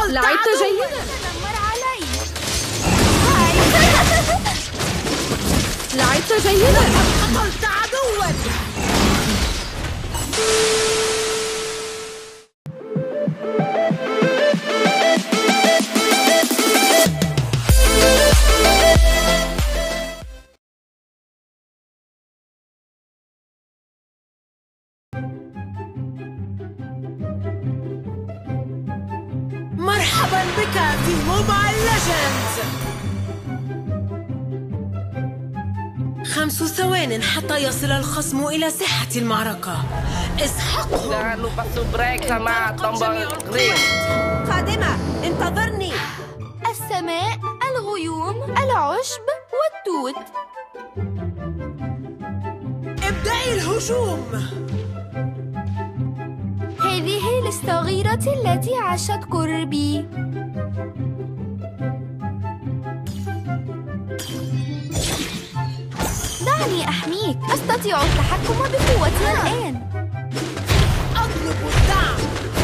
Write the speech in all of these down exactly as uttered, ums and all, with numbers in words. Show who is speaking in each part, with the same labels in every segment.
Speaker 1: لعبت جيدا.
Speaker 2: تنمر علي.
Speaker 1: لعبت جيدا.
Speaker 2: قتلت عدوا. مرحبا بك في موبايل ليجندز. خمس ثوان حتى يصل الخصم إلى ساحة المعركة. اسحقهم.
Speaker 3: Jangan lupa subrek sama tombol green.
Speaker 2: قادمة، انتظرني. السماء، الغيوم، العشب والتوت. ابدأي الهجوم. هذه الصغيرة التي عاشت قربي. دعني أحميك. أستطيع التحكم بقوتي الآن. أطلب الدعم.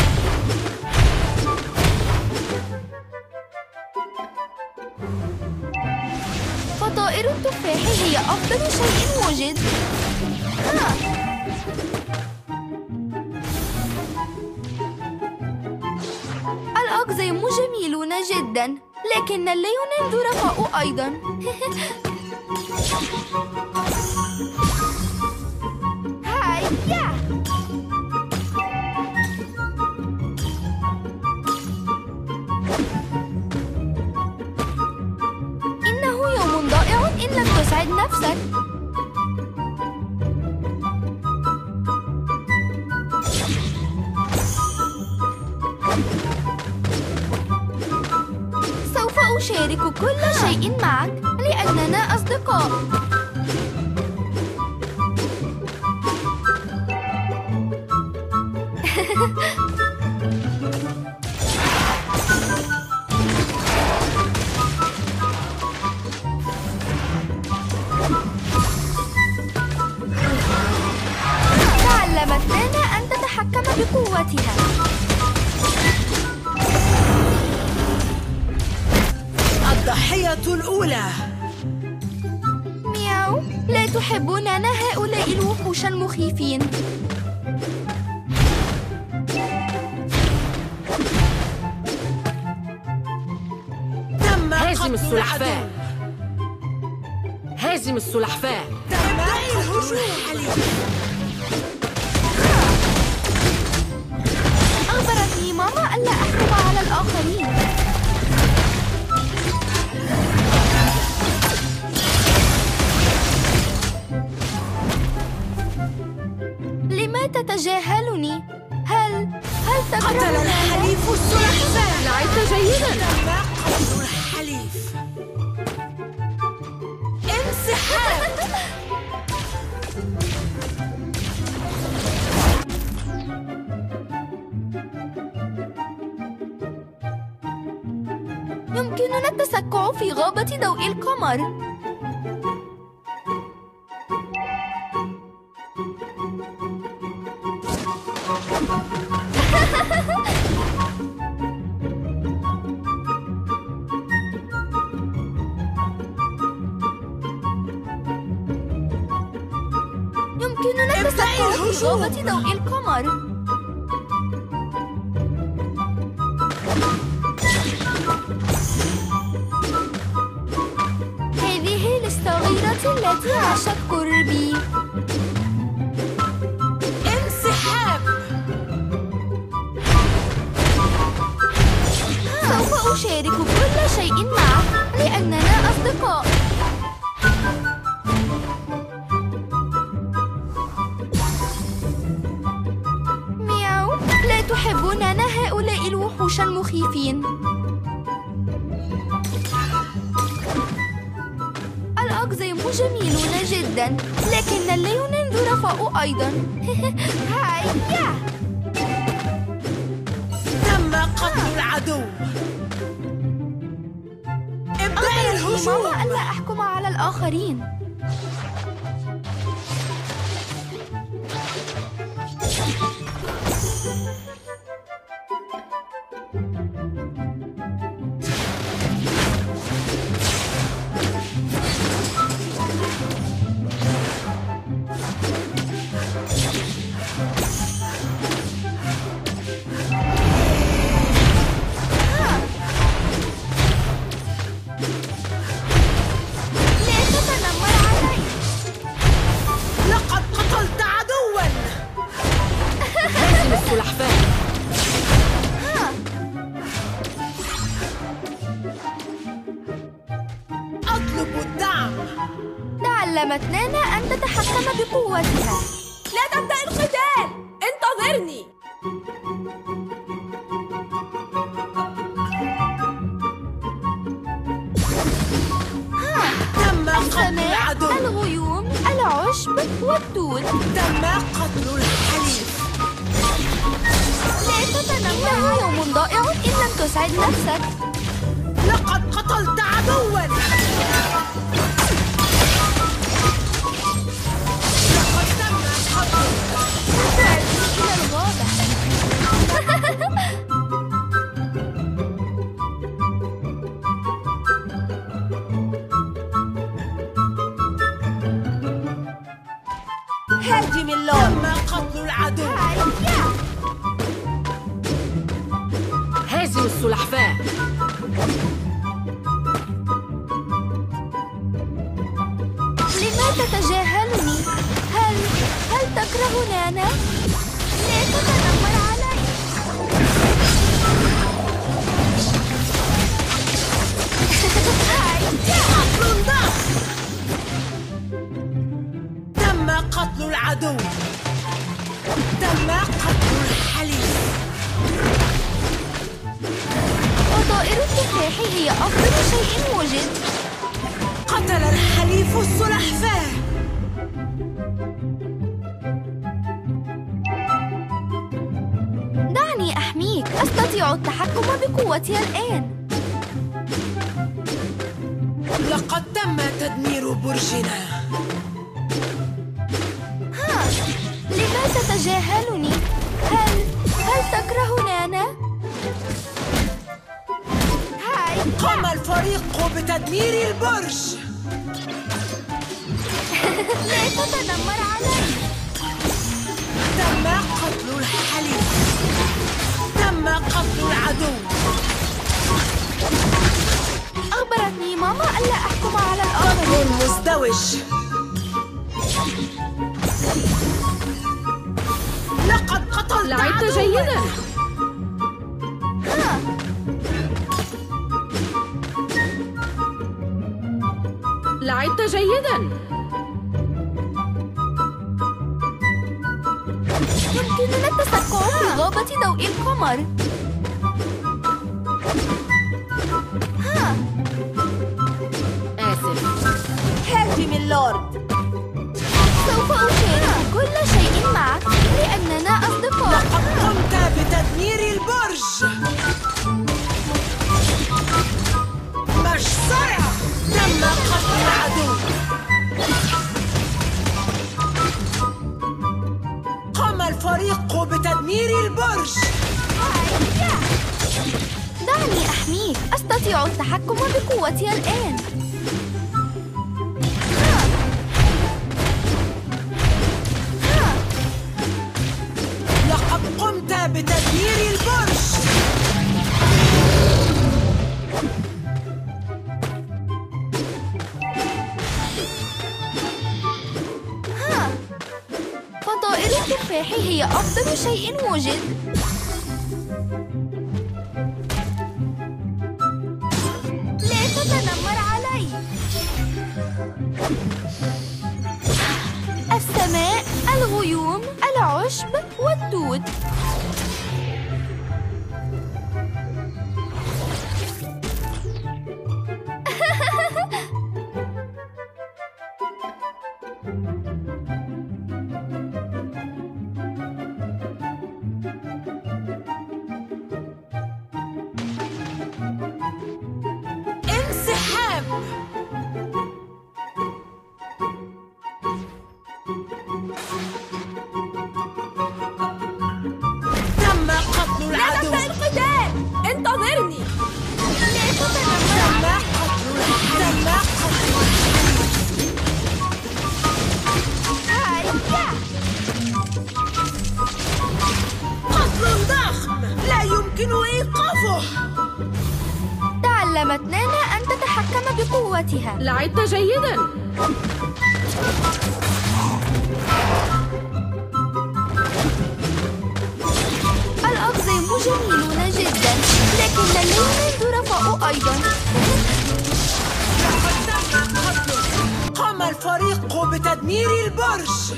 Speaker 2: فطائر التفاح هي أفضل شيء وجد. ها. الأقزام جميلون جدا، لكن الليون ظرفاء أيضا. هيا. إنه يوم ضائع إن لم تسعد نفسك. سوف أشارك كل شيء معك لأننا أصدقاء. تعلمت نانا أن تتحكم بقوتها. الضحية الأولى. مياو، لا تحب نانا هؤلاء الوحوش المخيفين. تم
Speaker 1: هازم
Speaker 2: قتل
Speaker 1: السلحفاة.
Speaker 2: العدو.
Speaker 1: هازم السلحفاة.
Speaker 2: ابدأي الهجوم. أخبرتني ماما ألا أحكم على الآخرين. لما تتجاهلني؟ هل هل تكره؟ قتل الحليف السلحفاة.
Speaker 1: لعبت جيدا.
Speaker 2: تم قتل الحليف. انسحاب. يمكننا التسكع في غابة ضوء القمر. يمكننا التسكع في غابة ضوء القمر. هذه الصغيرة التي عاشت قربي. انسحاب. سوف أشارك كل شيء معك لأننا أصدقاء. مياو، لا تحب نانا هؤلاء الوحوش المخيفين. الأقزام جميلون جدا، لكن الليون ظرفاء أيضا. هيا. تم قتل العدو. ابدأي الهجوم. ماما ألا أحكم على الآخرين. تعلمت نانا أن تتحكم بقوتها.
Speaker 1: لا تبدأ القتال! انتظرني!
Speaker 4: تم قتل
Speaker 2: السماء،
Speaker 4: العدو.
Speaker 2: الغيوم، العشب والدود.
Speaker 4: تم قتل الحليف.
Speaker 2: لا تتنمر. إنه يوم ضائع إن لم تسعد نفسك.
Speaker 4: لقد قتلت عدوا. لقد تم قتل.
Speaker 2: تعرفني إلى الغابة.
Speaker 4: هاجم اللون. تم قتل العدو.
Speaker 1: هازم السلحفاة.
Speaker 2: لما تتجاهلني؟ هل هل تكره نانا؟ لا تتنمر علي.
Speaker 4: قتل ضخم. تم قتل العدو. تم قتل الحليف.
Speaker 2: وطائر التفاح هي أفضل شيء وجد.
Speaker 4: قتل الحليف السلحفاة.
Speaker 2: دعني أحميك. أستطيع التحكم بقوتي الآن.
Speaker 4: لقد تم تدمير برجنا.
Speaker 2: ها، لما تتجاهلني؟ هل هل تكره نانا؟ هاي.
Speaker 4: قام الفريق بتدمير البرج.
Speaker 2: لا تتنمر علي.
Speaker 4: تم قتل الحليف. تم قتل العدو.
Speaker 2: أخبرتني ماما ألا أحكم على الآخرين.
Speaker 4: قتل مزدوج. لقد قتلت
Speaker 1: لعبت
Speaker 4: عدواً.
Speaker 1: جيدا.
Speaker 2: ها،
Speaker 1: لعبت جيدا.
Speaker 2: يمكننا التسكع في غابة ضوء القمر. ها،
Speaker 1: آسف.
Speaker 4: هاجم اللورد.
Speaker 2: سوف أشارك كل شيء معك لأننا أصدقاء.
Speaker 4: لقد قمت بتدمير البرج. مجزرة. تم قتل العدو. قام الفريق بتدمير البرج.
Speaker 2: دعني أحميك. أستطيع التحكم بقوتي الآن. ها. ها.
Speaker 4: لقد قمت بتدمير البرج.
Speaker 2: ها. فطائر التفاح هي أفضل شيء وجد. لا تتنمر علي. السماء، الغيوم، العشب والدود.
Speaker 4: انسحاب. تم قتل
Speaker 1: لا
Speaker 4: العدو.
Speaker 1: تبدأ القتال! انتظرني!
Speaker 2: لا تتنمر.
Speaker 4: تم قتل الحليف. تم قتل الحليف.
Speaker 2: هاي.
Speaker 4: قتل ضخم لا يمكن إيقافه.
Speaker 2: تعلمت نانا أن تتحكم بقوتها.
Speaker 1: لعبت جيدا.
Speaker 2: الأقزام جميلون جدا، لكن اللون ظرفاء أيضا.
Speaker 4: لقد تم قتله. قام الفريق بتدمير البرج.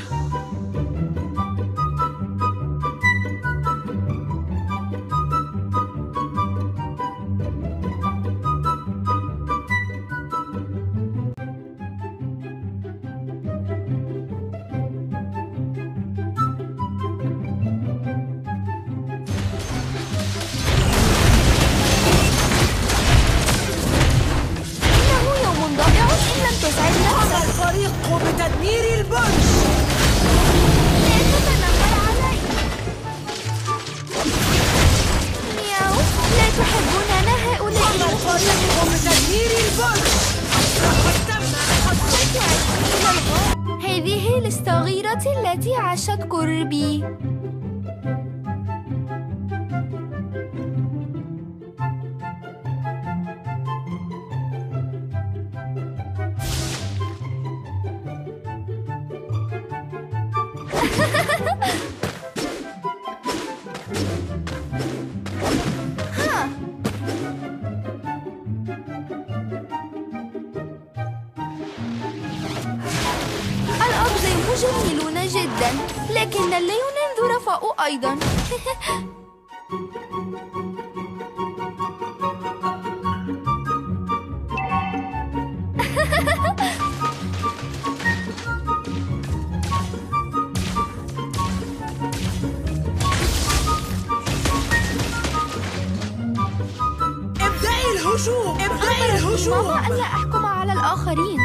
Speaker 4: الفريق بتدمير البرج.
Speaker 2: لا تتنمر علي. مياو، لا تحبوننا هؤلاء
Speaker 4: الفريق بتدمير البرج. لقد تم
Speaker 2: إلى الغاية. هذه الصغيرة التي عاشت قربي. الأقزام جميلون جدا، لكن اللون ظرفاء أيضا.
Speaker 4: ابدأي الهجوم. ابدأي الهجوم.
Speaker 2: ماما ألا أحكم على الآخرين.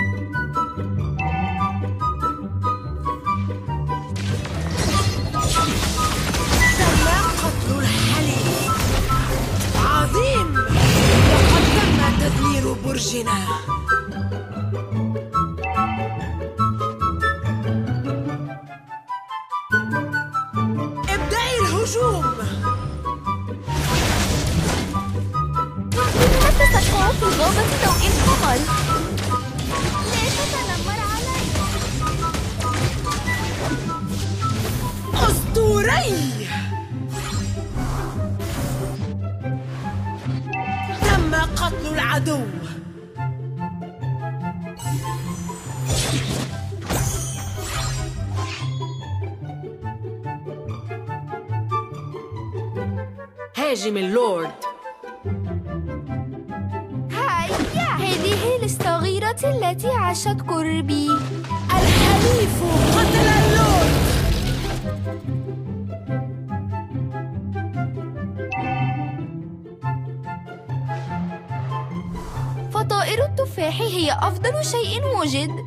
Speaker 4: تم قتل الحليب. عظيم. لقد تم تدمير برجنا. ابدأي الهجوم.
Speaker 2: تسقع في الغابة ضوء القمر. لا تتنمر علي.
Speaker 4: أسطوري. تم قتل العدو.
Speaker 1: هاجم اللورد.
Speaker 2: هيا، هذه الصغيرة التي عاشت قربي.
Speaker 4: الحليف قتل اللورد.
Speaker 2: فطائر التفاح هي أفضل شيء وجد.